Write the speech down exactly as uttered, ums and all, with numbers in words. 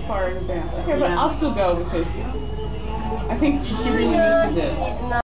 far in advance. Okay, but Yeah. I'll still go because I think she really misses it.